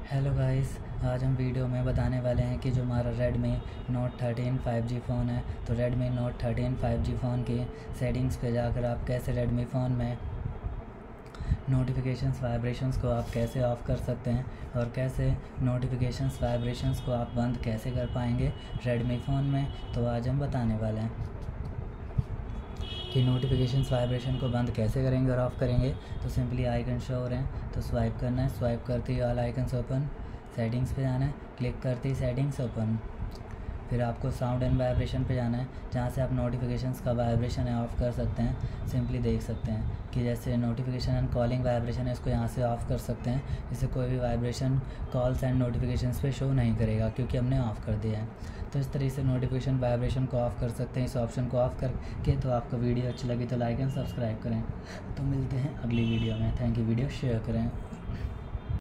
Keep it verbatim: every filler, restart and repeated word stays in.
Hello guys, आज हम video में बताने वाले हैं कि जो हमारा Redmi Note thirteen five G phone है, तो Redmi Note thirteen five G phone की सेटिंग्स पे जाकर आप कैसे Redmi फ़ोन में नोटिफिकेशंस वाइब्रेशंस को आप कैसे ऑफ़ कर सकते हैं और कैसे नोटिफिकेशंस वाइब्रेशंस को आप बंद कैसे कर पाएंगे Redmi फ़ोन में। तो आज हम बताने वाले हैं कि नोटिफिकेशंस वाइब्रेशन को बंद कैसे करेंगे और ऑफ़ करेंगे। तो सिंपली आइकन शो हो रहे हैं तो स्वाइप करना है, स्वाइप करते ही ऑल आइकन्स ओपन, सेटिंग्स पे जाना है, क्लिक करते ही सेटिंग्स ओपन। फिर आपको साउंड एंड वाइब्रेशन पे जाना है, जहाँ से आप नोटिफिकेशंस का वाइब्रेशन है ऑफ़ कर सकते हैं। सिंपली देख सकते हैं कि जैसे नोटिफिकेशन एंड कॉलिंग वाइब्रेशन है, इसको यहाँ से ऑफ़ कर सकते हैं। इससे कोई भी वाइब्रेशन कॉल्स एंड नोटिफिकेशंस पे शो नहीं करेगा क्योंकि हमने ऑफ़ कर दिया है। तो इस तरीके से नोटिफिकेशन वाइब्रेशन को ऑफ़ कर सकते हैं इस ऑप्शन को ऑफ़ करके। तो आपको वीडियो अच्छी लगी तो लाइक एंड सब्सक्राइब करें। तो मिलते हैं अगली वीडियो में। Thank you. वीडियो शेयर करें।